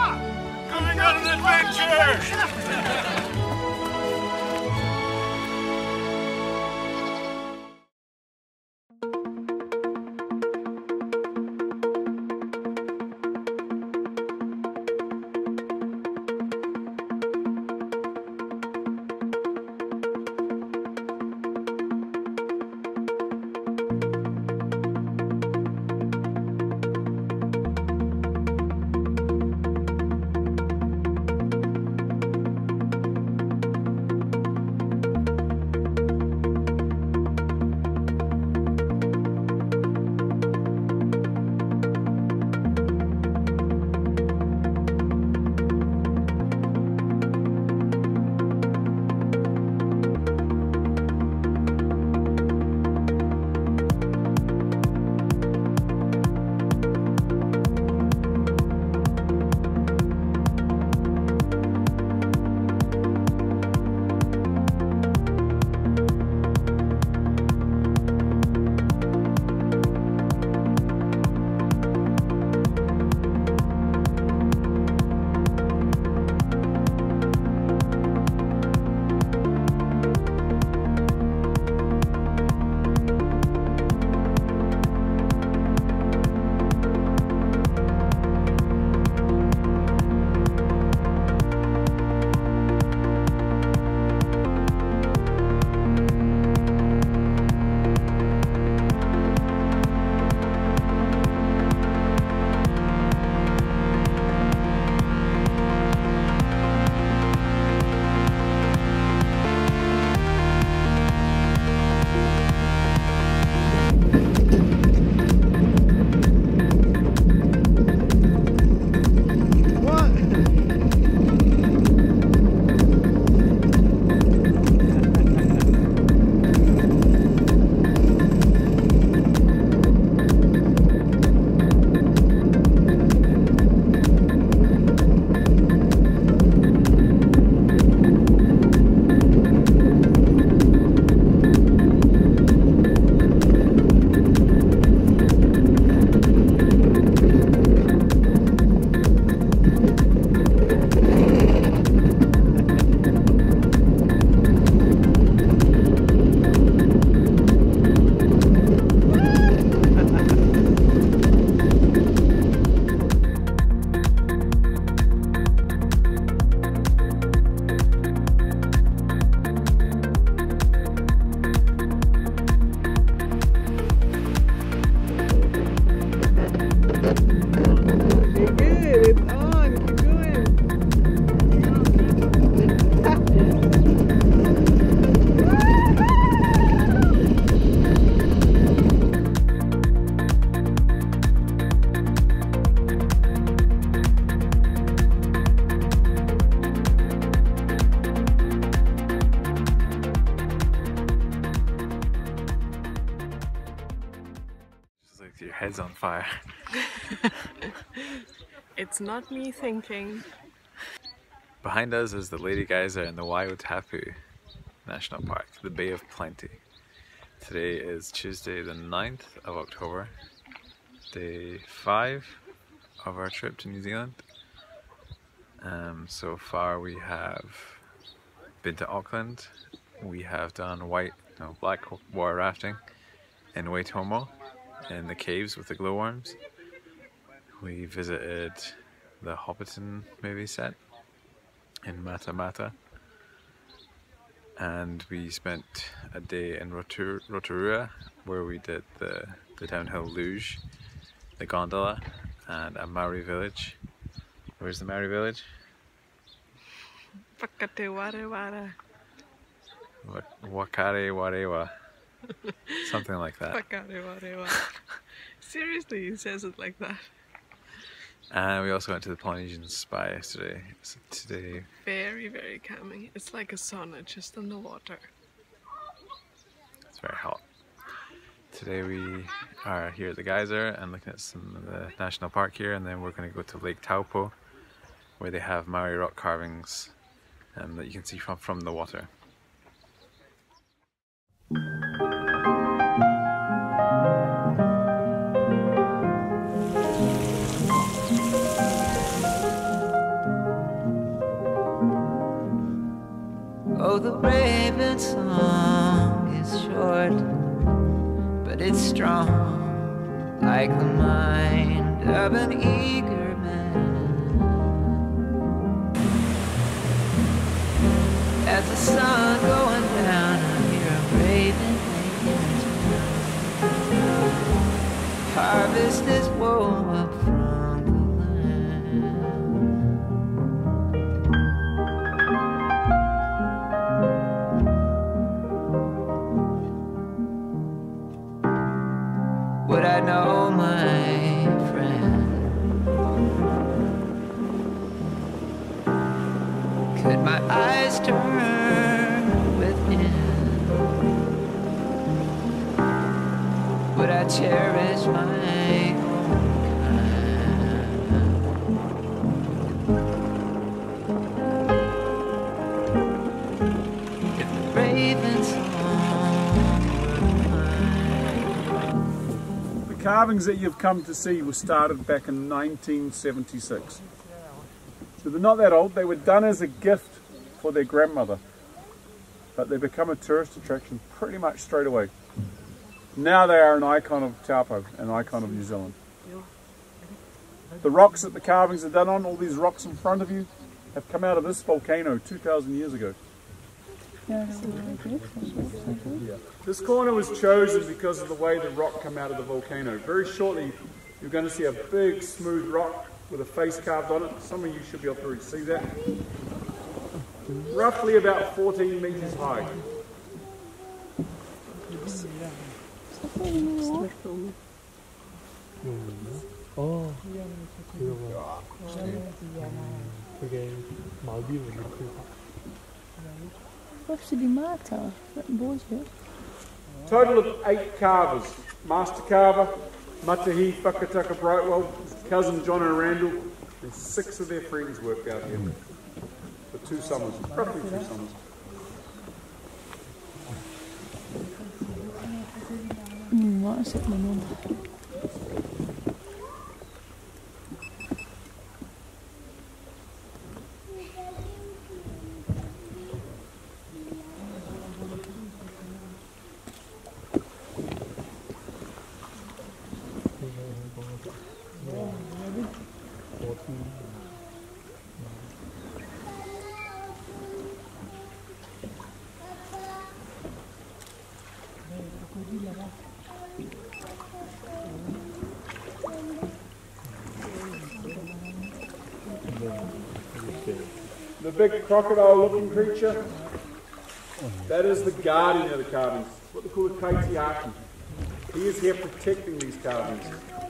Going on an adventure! Your head's on fire. It's not me thinking. Behind us is the Lady Geyser in the Waiutapu National Park, the Bay of Plenty. Today is Tuesday the 9th of October, day 5 of our trip to New Zealand. So far we have been to Auckland, we have done black water rafting in Waitomo, in the caves with the glowworms. We visited the Hobbiton movie set in Mata Mata, and we spent a day in Rotorua where we did the downhill luge, the gondola, and a Maori village. Where's the Maori village? Whakatewarewara. Wakare Warewa. Something like that. Whakatewarewara. Seriously, he says it like that. And we also went to the Polynesian Spa yesterday. So today... Very, very calming. It's like a sauna just on the water. It's very hot. Today we are here at the geyser and looking at some of the national park here, and then we're going to go to Lake Taupo, where they have Maori rock carvings that you can see from the water. Oh, the raven's song is short, but it's strong, like the mind of an eager man. As the sun going down, I hear a raven making its round. Harvest is woe up from the land. Would I know, my friend? Could my eyes turn within? Would I cherish my own kind? If the raven's song were mine. The carvings that you've come to see were started back in 1976. So they're not that old. They were done as a gift for their grandmother, but they become a tourist attraction pretty much straight away. Now they are an icon of Taupo, an icon of New Zealand. The rocks that the carvings are done on, all these rocks in front of you, have come out of this volcano 2,000 years ago. This corner was chosen because of the way the rock came out of the volcano. Very shortly, you're going to see a big, smooth rock with a face carved on it. Some of you should be able to see that. Roughly about 14 meters high. Total of 8 carvers. Master carver, Matahi Whakataka Brightwell, cousin John and Randall, and 6 of their friends worked out here for 2 summers, roughly 2 summers. The big crocodile-looking creature, that is the guardian of the carvings. It's what they call a kaitiaki. He is here protecting these carvings.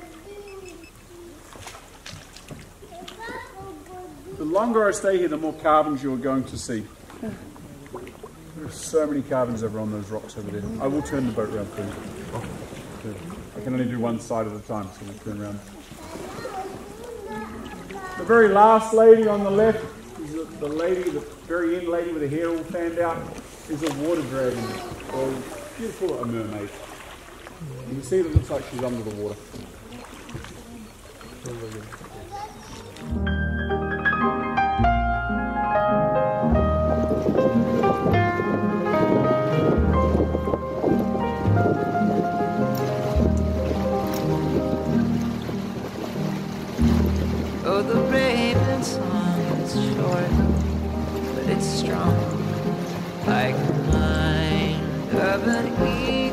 The longer I stay here, the more carvings you are going to see. There's so many carvings over on those rocks over there. I will turn the boat around for you. I can only do one side at a time, so we'll turn around. The very last lady on the left is the lady, the very end lady with the hair all fanned out, is a water dragon, or you'd call it a mermaid. You can see that it looks like she's under the water. Oh, the raven's song is short, but it's strong, like the mind of an eagle.